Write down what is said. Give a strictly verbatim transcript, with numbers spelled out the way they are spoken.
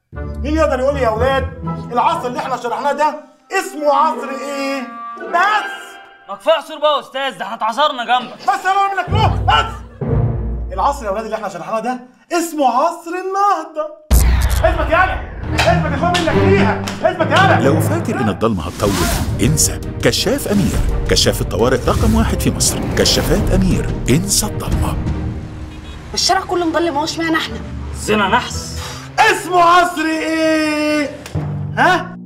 مين يقدر يقول لي يا اولاد العصر اللي احنا شرحناه ده اسمه عصر ايه؟ بس ما كفايه عصور بقى يا استاذ، ده احنا اتعصرنا جنبك. بس انا اعمل لك روح بس. العصر يا اولاد اللي احنا شرحناه ده اسمه عصر النهضه. اثبت يالا، اثبت يا اخويا منك ليها، اثبت يالا. لو فاكر ان الضلمه هتطول انسى. كشاف امير، كشاف الطوارئ رقم واحد في مصر. كشافات امير، انسى الضلمه. الشارع كله مضلم اهو، اشمعنى احنا؟ زنا نحس. اسمه عصر ايه؟ ها؟